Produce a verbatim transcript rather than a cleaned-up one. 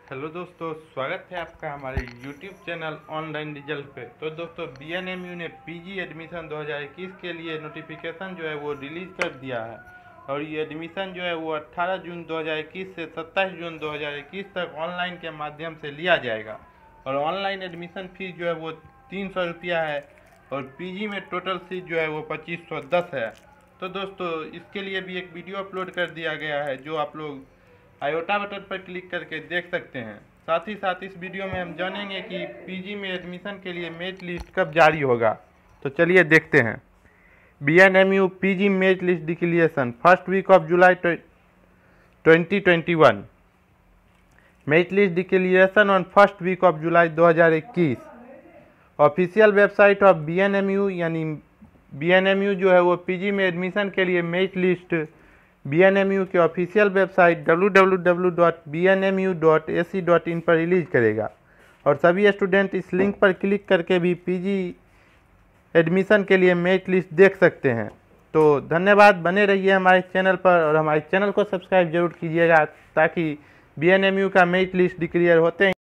Hello दोस्तों, स्वागत है आपका हमारे यूट्यूब चैनल ऑनलाइन रिजल्ट पे। तो दोस्तों, बी एन एम यू ने पीजी एडमिशन दो हज़ार इक्कीस के लिए नोटिफिकेशन जो है वो रिलीज़ कर दिया है। और ये एडमिशन जो है वो अठारह जून दो हज़ार इक्कीस से सत्ताईस जून दो हज़ार इक्कीस तक ऑनलाइन के माध्यम से लिया जाएगा। और ऑनलाइन एडमिशन फीस जो है वो तीन सौ रुपया है। और पीजी में टोटल सीट जो है वो पच्चीस सौ दस है। तो दोस्तों, इसके लिए भी एक वीडियो अपलोड कर दिया गया है, जो आप लोग आयोटा बटन पर क्लिक करके देख सकते हैं। साथ ही साथ इस वीडियो में हम जानेंगे कि पीजी में एडमिशन के लिए मेरिट लिस्ट कब जारी होगा। तो चलिए देखते हैं। B N M U PG merit list declaration first week of July twenty twenty one. Merit list declaration on first week of July दो हज़ार इक्कीस। Official website of B N M U, यानी बी एन एम यू जो है वो PG में admission के लिए merit list B N M U के official website W W W dot B N M U dot A C dot in पर release करेगा। और सभी स्टूडेंट इस लिंक पर क्लिक करके भी पीजी एडमिशन के लिए मेरिट लिस्ट देख सकते हैं। तो धन्यवाद, बने रहिए हमारे चैनल पर और हमारे चैनल को सब्सक्राइब जरूर कीजिएगा, ताकि बी एन एम यू का मेरिट लिस्ट डिक्लेयर होते हैं